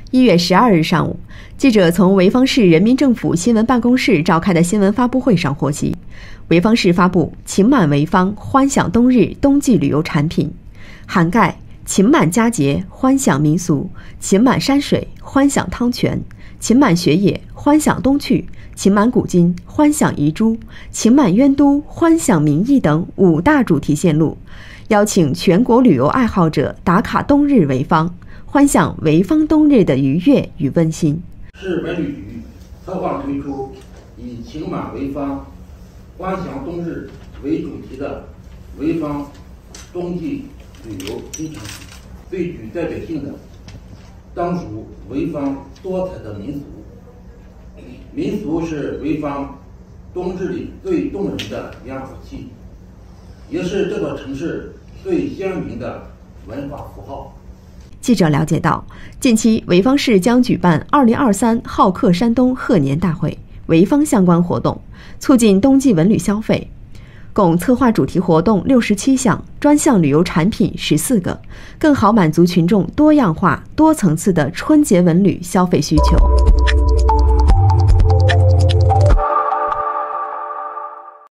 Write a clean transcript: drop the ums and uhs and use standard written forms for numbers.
1月12日上午，记者从潍坊市人民政府新闻办公室召开的新闻发布会上获悉，潍坊市发布“情满潍坊，欢享冬日”冬季旅游产品，涵盖情满佳节，欢享民俗；情满山水，欢享汤泉；情满雪野，欢享冬趣；情满古今，欢享遗珠；情满渊都，欢享民意等5大主题线路，邀请全国旅游爱好者打卡冬日潍坊，欢享潍坊冬日的愉悦与温馨。 市文旅局策划推出以情满潍坊，欢享冬日为主题的潍坊冬季旅游新产品，最具代表性的当属潍坊多彩的民俗。民俗是潍坊冬日里最动人的烟火气，也是这个城市最鲜明的文化符号。 记者了解到，近期潍坊市将举办2023好客山东贺年大会、潍坊相关活动，促进冬季文旅消费。共策划主题活动67项，专项旅游产品14个，更好满足群众多样化、多层次的春节文旅消费需求。